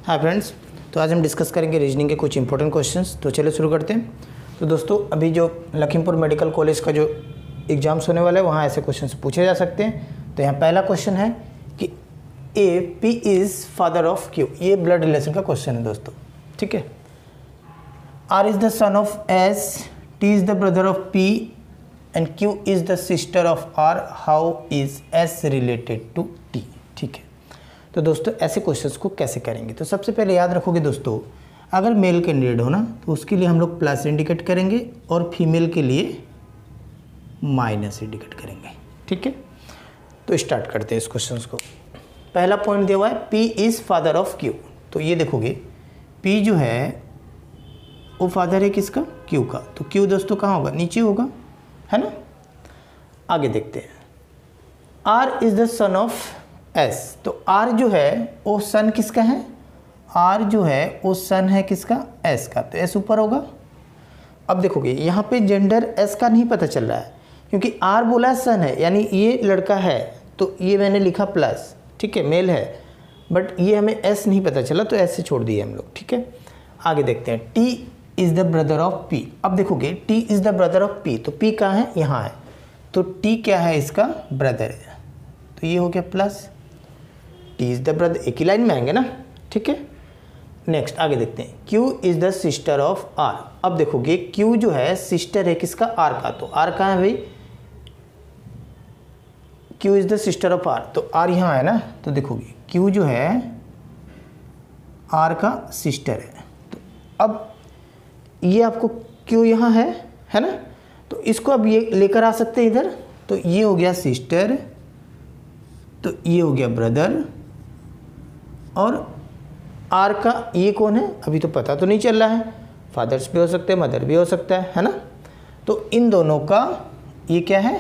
Hi friends, तो आज हम डिस्कस करेंगे रीजनिंग के कुछ इंपॉर्टेंट क्वेश्चंस। तो चलिए शुरू करते हैं। तो दोस्तों, अभी जो लखीमपुर मेडिकल कॉलेज का जो एग्ज़ाम्स होने वाला है वहाँ ऐसे क्वेश्चंस पूछे जा सकते हैं। तो यहाँ पहला क्वेश्चन है कि A P is father of Q. ये ब्लड रिलेशन का क्वेश्चन है दोस्तों, ठीक है। R is the son of S, T is the brother of P and Q is the sister of R. How is S related to T. ठीक है, तो दोस्तों ऐसे क्वेश्चंस को कैसे करेंगे। तो सबसे पहले याद रखोगे दोस्तों, अगर मेल कैंडिडेट हो ना तो उसके लिए हम लोग प्लस इंडिकेट करेंगे और फीमेल के लिए माइनस इंडिकेट करेंगे, ठीक है। तो स्टार्ट करते हैं इस क्वेश्चंस को। पहला पॉइंट दिया हुआ है P is father of Q. तो ये देखोगे पी जो है वो फादर है किसका, क्यू का। तो क्यू दोस्तों कहाँ होगा, नीचे होगा, है ना। आगे देखते हैं, R is the son of S. तो आर जो है वो सन किसका है, आर जो है वो सन है किसका, एस का। तो एस ऊपर होगा। अब देखोगे यहाँ पे जेंडर एस का नहीं पता चल रहा है क्योंकि आर बोला सन है, यानी ये लड़का है, तो ये मैंने लिखा प्लस, ठीक है, मेल है, बट ये हमें एस नहीं पता चला तो एस से छोड़ दिए हम लोग, ठीक है। आगे देखते हैं, T is the brother of P. अब देखोगे T is the brother of P, तो पी कहाँ है, यहाँ है, तो टी क्या है, इसका ब्रदर है। तो ये हो गया plus, T is the brother, एक ही लाइन में आएंगे ना, ठीक है। नेक्स्ट आगे देखते हैं, Q is the sister of R. अब देखोगे क्यू जो है सिस्टर है किसका, आर का। तो आर कहाँ है भाई, Q is the sister of R, तो आर यहाँ है ना। तो देखोगे क्यू जो है आर का सिस्टर है। तो अब ये आपको क्यू यहाँ है ना, तो इसको अब ये लेकर आ सकते हैं इधर। तो ये हो गया सिस्टर, तो ये हो गया ब्रदर, और आर का ये कौन है अभी तो पता तो नहीं चल रहा है, फादर्स भी हो सकते हैं, मदर भी हो सकता है ना। तो इन दोनों का ये क्या है,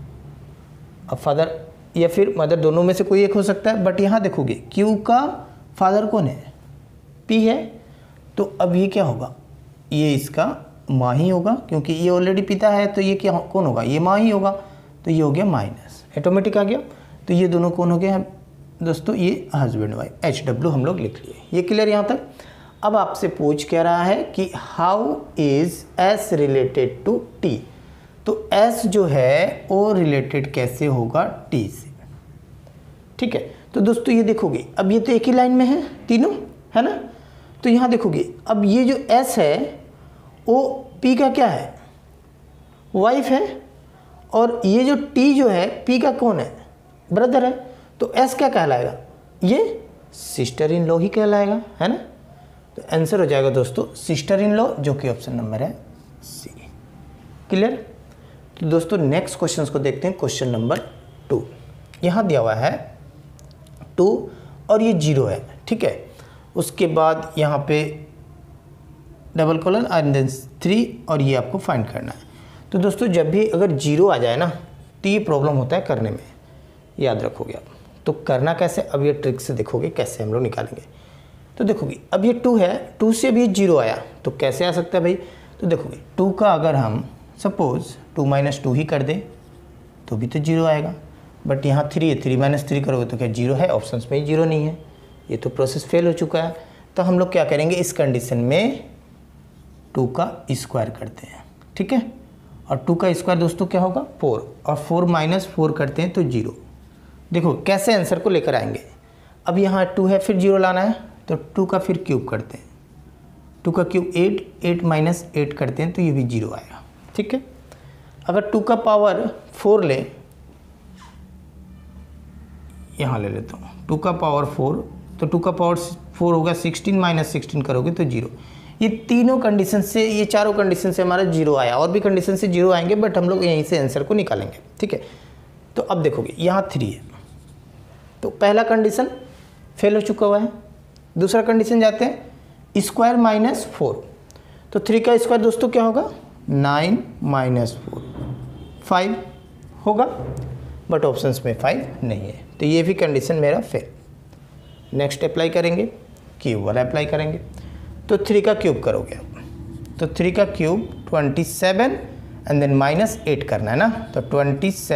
अब फादर या फिर मदर दोनों में से कोई एक हो सकता है। बट यहाँ देखोगे क्यू का फादर कौन है, पी है। तो अब ये क्या होगा, ये इसका माँ ही होगा क्योंकि ये ऑलरेडी पिता है, तो ये क्या कौन होगा, ये माँ ही होगा। तो ये हो गया माइनस, ऑटोमेटिक आ गया। तो ये दोनों कौन हो गए दोस्तों, ये हस्बैंड वाइफ, HW हम लोग लिख लिए। ये क्लियर यहाँ तक। अब आपसे पूछ क्या रहा है कि how is S related to T. तो एस जो है वो रिलेटेड कैसे होगा टी से, ठीक है। तो दोस्तों ये देखोगे अब ये तो एक ही लाइन में है तीनों, है ना। तो यहाँ देखोगे अब ये जो एस है वो पी का क्या है, वाइफ है, और ये जो टी जो है पी का कौन है, ब्रदर है। तो एस क्या कहलाएगा, ये सिस्टर इन लॉ ही कहलाएगा, है ना। तो आंसर हो जाएगा दोस्तों सिस्टर इन लॉ, जो कि ऑप्शन नंबर है सी। क्लियर। तो दोस्तों नेक्स्ट क्वेश्चन को देखते हैं, क्वेश्चन नंबर 2। यहाँ दिया हुआ है 2 और ये 0 है, ठीक है। उसके बाद यहाँ पे डबल कॉलन एंड देन 3 और ये आपको फाइंड करना है। तो दोस्तों जब भी अगर 0 आ जाए ना तो ये प्रॉब्लम होता है करने में, याद रखोगे आप। तो करना कैसे, अब ये ट्रिक से देखोगे कैसे हम लोग निकालेंगे। तो देखोगे अब ये 2 है, 2 से भी 0 आया तो कैसे आ सकता है भाई। तो देखोगे 2 का अगर हम सपोज 2 - 2 ही कर दें तो भी तो 0 आएगा। बट यहाँ 3 है, 3 - 3 करोगे तो क्या 0 है, ऑप्शंस में ही 0 नहीं है, ये तो प्रोसेस फेल हो चुका है। तो हम लोग क्या करेंगे, इस कंडीशन में 2 का स्क्वायर करते हैं, ठीक है। और 2 का स्क्वायर दोस्तों क्या होगा, 4, और 4 - 4 करते हैं तो 0। देखो कैसे आंसर को लेकर आएंगे। अब यहाँ 2 है, फिर 0 लाना है, तो 2 का फिर क्यूब करते हैं, 2 का क्यूब 8, 8 - 8 करते हैं तो ये भी 0 आएगा, ठीक है। अगर 2 का पावर 4 ले, यहाँ ले लेता हूँ 2 का पावर 4, तो 2 का पावर 4 होगा 16 - 16 करोगे तो 0। ये तीनों कंडीशन से, ये चारों कंडीशन से हमारा 0 आया, और भी कंडीशन से 0 आएंगे बट हम लोग यहीं से आंसर को निकालेंगे, ठीक है। तो अब देखोगे यहाँ 3 है, तो पहला कंडीशन फेल हो चुका हुआ है। दूसरा कंडीशन जाते हैं, स्क्वायर माइनस 4, तो 3 का स्क्वायर दोस्तों क्या होगा, 9 - 4, 5 होगा, बट ऑप्शंस में 5 नहीं है, तो ये भी कंडीशन मेरा फेल। नेक्स्ट अप्लाई करेंगे, क्यूब वाला अप्लाई करेंगे। तो 3 का क्यूब करोगे आप, तो 3 का क्यूब 27 एंड देन -8 करना है ना। तो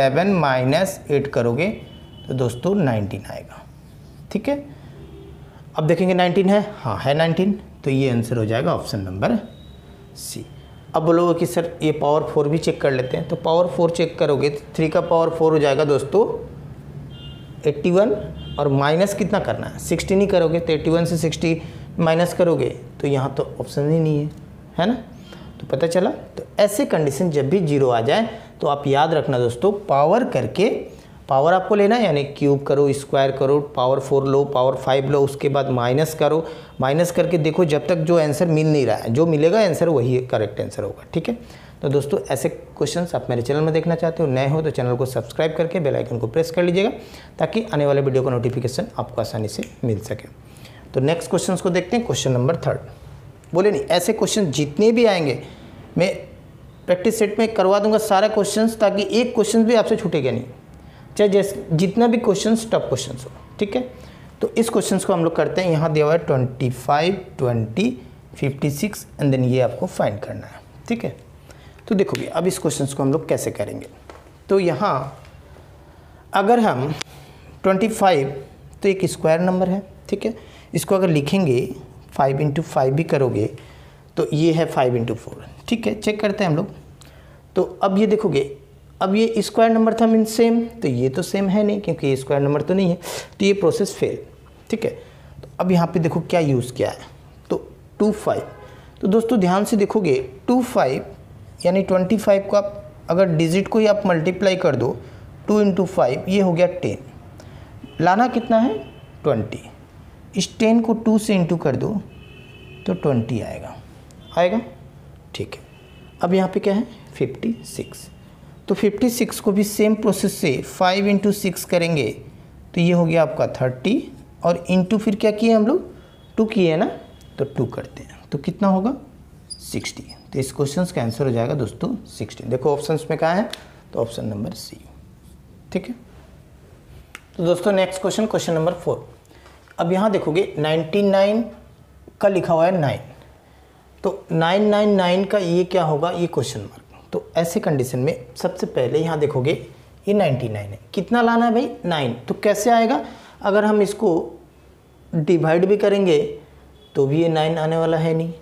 27 - 8 करोगे तो दोस्तों 19 आएगा, ठीक है। अब देखेंगे 19 है, हाँ है 19, तो ये आंसर हो जाएगा ऑप्शन नंबर सी। अब बोलोगे कि सर ये पावर 4 भी चेक कर लेते हैं, तो पावर 4 चेक करोगे तो 3 का पावर 4 हो जाएगा दोस्तों 81, और माइनस कितना करना है 16 ही करोगे, तो 81 से 60 माइनस करोगे तो यहाँ तो ऑप्शन ही नहीं है ना। तो पता चला। तो ऐसे कंडीशन जब भी जीरो आ जाए तो आप याद रखना दोस्तों, पावर करके, पावर आपको लेना है यानी क्यूब करो, स्क्वायर करो, पावर 4 लो, पावर 5 लो, उसके बाद माइनस करो, माइनस करके देखो जब तक जो आंसर मिल नहीं रहा है, जो मिलेगा आंसर वही करेक्ट आंसर होगा। ठीक है, तो दोस्तों ऐसे क्वेश्चंस आप मेरे चैनल में देखना चाहते हो, नए हो तो चैनल को सब्सक्राइब करके बेल आइकन को प्रेस कर लीजिएगा ताकि आने वाले वीडियो का नोटिफिकेशन आपको आसानी से मिल सके। तो नेक्स्ट क्वेश्चंस को देखते हैं। क्वेश्चन नंबर 3 बोले नहीं, ऐसे क्वेश्चन जितने भी आएंगे मैं प्रैक्टिस सेट में करवा दूंगा सारे क्वेश्चंस, ताकि एक क्वेश्चन भी आपसे छूटेगा नहीं, चाहे जैसे जितना भी क्वेश्चंस टफ क्वेश्चंस हो। ठीक है, तो इस क्वेश्चंस को हम लोग करते हैं। यहाँ दिया हुआ है 25, 20, 56 एंड देन ये आपको फाइंड करना है। ठीक है, तो देखोगे अब इस क्वेश्चंस को हम लोग कैसे करेंगे। तो यहाँ अगर हम 25, तो एक स्क्वायर नंबर है। ठीक है, इसको अगर लिखेंगे 5 × 5 भी करोगे तो ये है 5 × 4। ठीक है, चेक करते हैं हम लोग। तो अब ये देखोगे, अब ये स्क्वायर नंबर था मीन सेम, तो ये तो सेम है नहीं क्योंकि ये स्क्वायर नंबर तो नहीं है, तो ये प्रोसेस फेल। ठीक है, तो अब यहाँ पे देखो क्या यूज़ किया है, तो 25। तो दोस्तों ध्यान से देखोगे 25 यानी 25 को आप अगर डिजिट को ही आप मल्टीप्लाई कर दो 2 × 5 ये हो गया 10, लाना कितना है 20, इस 10 को 2 से इंटू कर दो तो 20 आएगा। ठीक है, अब यहाँ पे क्या है 56, तो 56 को भी सेम प्रोसेस से 5 × 6 करेंगे तो ये हो गया आपका 30, और इंटू फिर क्या किए हम लोग 2 किए है ना, तो 2 करते हैं तो कितना होगा 60। तो इस क्वेश्चन का आंसर हो जाएगा दोस्तों 60। देखो ऑप्शंस में कहाँ है, तो ऑप्शन नंबर सी। ठीक है, तो दोस्तों नेक्स्ट क्वेश्चन, क्वेश्चन नंबर 4। अब यहाँ देखोगे 99 का लिखा हुआ है 9, तो 999 का ये क्या होगा, ये क्वेश्चन मार्क। तो ऐसे कंडीशन में सबसे पहले यहाँ देखोगे ये 99 है, कितना लाना है भाई 9, तो कैसे आएगा, अगर हम इसको डिवाइड भी करेंगे तो भी ये 9 आने वाला है नहीं,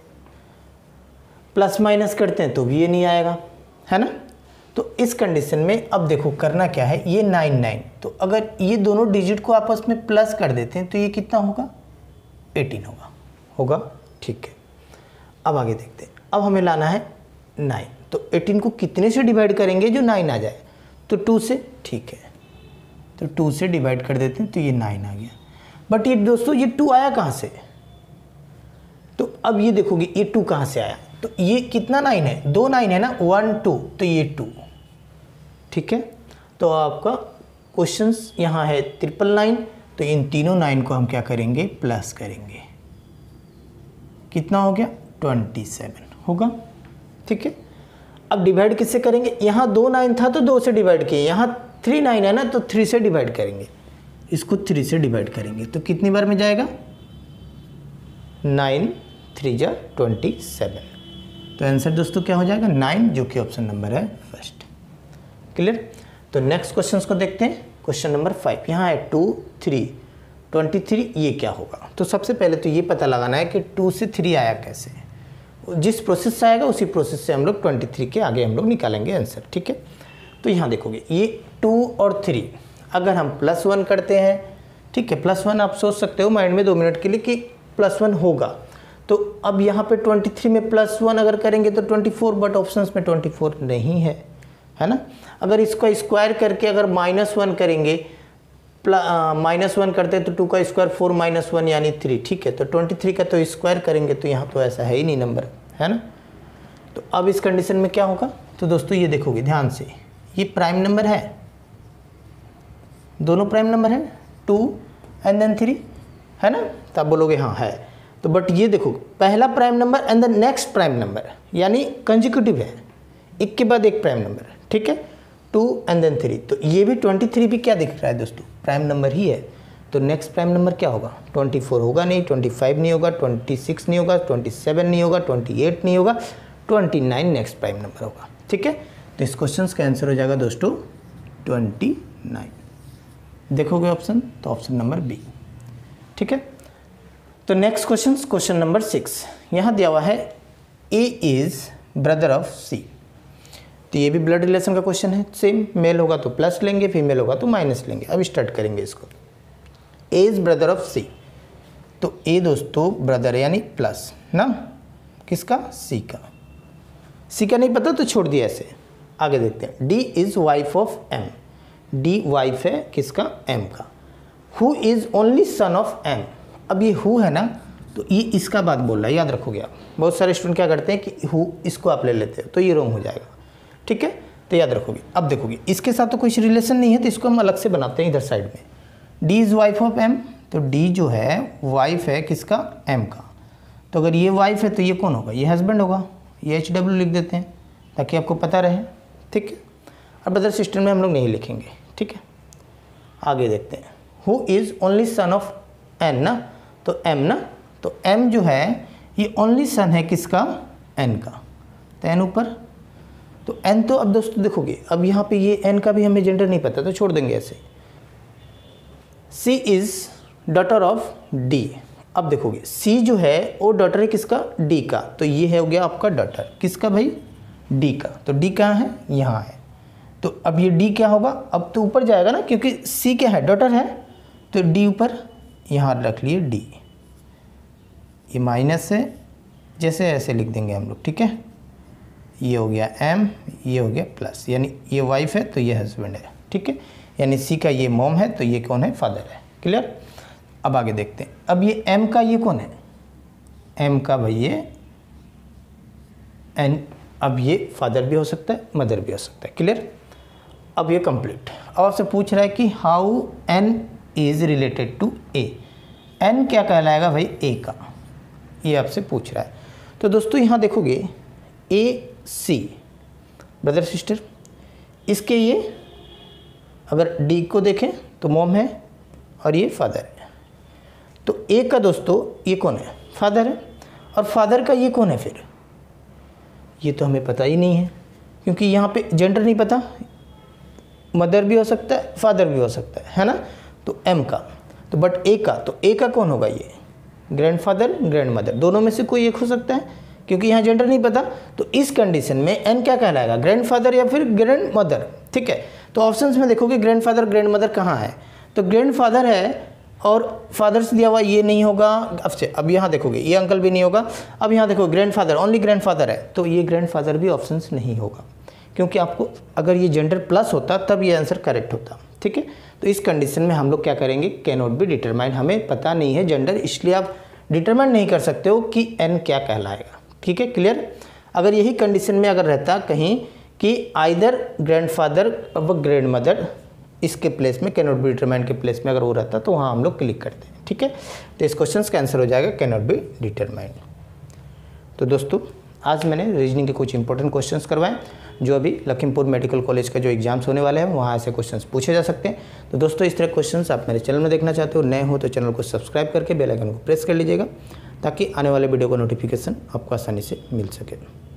प्लस माइनस करते हैं तो भी ये नहीं आएगा, है ना। तो इस कंडीशन में अब देखो करना क्या है, ये 99, तो अगर ये दोनों डिजिट को आपस में प्लस कर देते हैं तो ये कितना होगा 18 होगा। ठीक है, अब आगे देखते हैं। अब हमें लाना है 9, तो 18 को कितने से डिवाइड करेंगे जो 9 आ जाए, तो 2 से। ठीक है, तो 2 से डिवाइड कर देते हैं तो ये 9 आ गया। बट ये दोस्तों ये 2 आया कहाँ से, तो अब ये देखोगे ये 2 कहाँ से आया, तो ये कितना 9 है, 2 9 है ना, 1 2, तो ये 2। ठीक है, तो आपका क्वेश्चंस यहाँ है 999, तो इन तीनों 9 को हम क्या करेंगे प्लस करेंगे, कितना हो गया 27 होगा। ठीक है, अब डिवाइड किससे करेंगे, यहाँ 2 9 था तो 2 से डिवाइड किए, यहाँ 3 9 है ना तो 3 से डिवाइड करेंगे, इसको 3 से डिवाइड करेंगे तो कितनी बार में जाएगा 9 3 जा 27। तो आंसर दोस्तों क्या हो जाएगा 9, जो कि ऑप्शन नंबर है फर्स्ट। क्लियर। तो नेक्स्ट क्वेश्चन को देखते हैं। क्वेश्चन नंबर 5 यहाँ है 2 3 23, ये क्या होगा। तो सबसे पहले तो ये पता लगाना है कि 2 से 3 आया कैसे, जिस प्रोसेस से आएगा उसी प्रोसेस से हम लोग 23 के आगे हम लोग निकालेंगे आंसर। ठीक है, तो यहाँ देखोगे ये 2 और 3 अगर हम +1 करते हैं, ठीक है, +1 आप सोच सकते हो माइंड में 2 मिनट के लिए कि +1 होगा, तो अब यहाँ पे 23 में +1 अगर करेंगे तो 24, बट ऑप्शंस में 24 नहीं है ना। अगर इसका स्क्वायर करके अगर -1 करेंगे, -1 करते हैं तो 2 का स्क्वायर 4 -1 यानी 3। ठीक है, तो 23 का तो स्क्वायर करेंगे तो यहाँ तो ऐसा है ही नहीं नंबर, है ना। तो अब इस कंडीशन में क्या होगा, तो दोस्तों ये देखोगे ध्यान से, ये प्राइम नंबर है, दोनों प्राइम नंबर है 2 एंड देन 3, है ना। तो आप बोलोगे हाँ है, तो बट ये देखो पहला prime number and then next prime number यानी कंजिक्यूटिव है, एक के बाद एक प्राइम नंबर है। ठीक है, 2 एंड देन 3, तो ये भी 23 भी क्या दिख रहा है दोस्तों, प्राइम नंबर ही है। तो नेक्स्ट प्राइम नंबर क्या होगा, 24 होगा नहीं, 25 नहीं होगा, 26 नहीं होगा, 27 नहीं होगा, 28 नहीं होगा, 29 नेक्स्ट प्राइम नंबर होगा। ठीक है, तो इस क्वेश्चन का आंसर हो जाएगा दोस्तों 29। देखोगे ऑप्शन, तो ऑप्शन नंबर बी। ठीक है, तो नेक्स्ट क्वेश्चन नंबर 6, यहाँ दिया हुआ है A is brother of C. तो ये भी ब्लड रिलेशन का क्वेश्चन है, सेम, मेल होगा तो प्लस लेंगे, फीमेल होगा तो माइनस लेंगे। अब स्टार्ट करेंगे इसको। A is brother of C, तो ए दोस्तों ब्रदर यानी प्लस ना, किसका, सी का। सी का नहीं पता तो छोड़ दिया ऐसे। आगे देखते हैं। D is wife of M, D wife है किसका, एम का। Who is only son of M, अब ये हु है ना, तो ये इसका बात बोल रहा है, याद रखोगे आप। बहुत सारे स्टूडेंट क्या करते हैं कि हु इसको आप ले लेते हो, तो ये रॉन्ग हो जाएगा, ठीक है, तो याद रखोगे। अब देखोगे इसके साथ तो कुछ रिलेशन नहीं है, तो इसको हम अलग से बनाते हैं इधर साइड में। D is wife of M, तो डी जो है वाइफ है किसका, एम का। तो अगर ये वाइफ है तो ये कौन होगा, ये हस्बैंड होगा। ये HW लिख देते हैं ताकि आपको पता रहे, ठीक है। अब ब्रदर सिस्टर में हम लोग नहीं लिखेंगे, ठीक है। आगे देखते हैं। Who is only son of N ना, तो एम ना, तो एम जो है ये ओनली सन है किसका, एन का। तो एन ऊपर, तो एन तो अब दोस्तों देखोगे, अब यहाँ पे ये एन का भी हमें जेंडर नहीं पता तो छोड़ देंगे ऐसे। C is daughter of D, अब देखोगे सी जो है वो डॉटर है किसका, डी का। तो ये है हो गया आपका डॉटर किसका भाई, डी का। तो डी कहाँ है, यहाँ है। तो अब ये डी क्या होगा, अब तो ऊपर जाएगा ना, क्योंकि सी क्या है, डॉटर है, तो डी ऊपर, यहाँ रख लिए डी। ये माइनस है, जैसे ऐसे लिख देंगे हम लोग, ठीक है। ये हो गया एम, ये हो गया प्लस, यानी ये वाइफ है तो ये हस्बैंड है, ठीक है। यानी सी का ये मॉम है तो ये कौन है, फादर है। क्लियर। अब आगे देखते हैं। अब ये एम का ये कौन है, एम का भाई ये एन, अब ये फादर भी हो सकता है, मदर भी हो सकता है। क्लियर। अब ये कंप्लीट। अब आपसे पूछ रहा है कि how N is related to A, N क्या कहलाएगा भाई, ए का, ये आपसे पूछ रहा है। तो दोस्तों यहाँ देखोगे ए सी ब्रदर सिस्टर, इसके ये अगर डी को देखें तो मॉम है और ये फादर है। तो ए का दोस्तों ये कौन है, फादर है। और फादर का ये कौन है फिर, ये तो हमें पता ही नहीं है, क्योंकि यहाँ पे जेंडर नहीं पता, मदर भी हो सकता है, फादर भी हो सकता है ना। तो एम का, तो बट ए का, तो ए का कौन होगा, ये ग्रैंडफादर ग्रैंड मदर, दोनों में से कोई एक हो सकता है, क्योंकि यहाँ जेंडर नहीं पता। तो इस कंडीशन में एन क्या कहलाएगा, ग्रैंडफादर या फिर ग्रैंड मदर, ठीक है। तो ऑप्शंस में देखोगे ग्रैंडफादर ग्रैंड मदर कहाँ है, तो ग्रैंडफादर है और फादर्स दिया हुआ ये नहीं होगा। अब यहाँ देखोगे ये अंकल भी नहीं होगा। अब यहाँ देखो ग्रैंडफादर, ओनली ग्रैंडफादर है, तो ये ग्रैंडफादर भी ऑप्शंस नहीं होगा, क्योंकि आपको अगर ये जेंडर प्लस होता तब ये आंसर करेक्ट होता, ठीक है। तो इस कंडीशन में हम लोग क्या करेंगे, कैन नॉट बी डिटरमाइन, हमें पता नहीं है जेंडर, इसलिए आप डिटरमाइन नहीं कर सकते हो कि एन क्या कहलाएगा, ठीक है। क्लियर। अगर यही कंडीशन में अगर रहता कहीं कि आइदर ग्रैंडफादर व ग्रैंड मदर, इसके प्लेस में कैन नॉट बी डिटरमाइन के प्लेस में अगर वो रहता तो वहाँ हम लोग क्लिक करते हैं, ठीक है। तो इस क्वेश्चन का आंसर हो जाएगा कैन नॉट बी डिटरमाइन। तो दोस्तों आज मैंने रीजनिंग के कुछ इंपॉर्टेंट क्वेश्चंस करवाएं, जो अभी लखीमपुर मेडिकल कॉलेज का जो एग्जाम्स होने वाले हैं वहाँ ऐसे क्वेश्चंस पूछे जा सकते हैं। तो दोस्तों इस तरह क्वेश्चंस आप मेरे चैनल में देखना चाहते हो, नए हो तो चैनल को सब्सक्राइब करके बेल आइकन को प्रेस कर लीजिएगा, ताकि आने वाले वीडियो का नोटिफिकेशन आपको आसानी से मिल सके।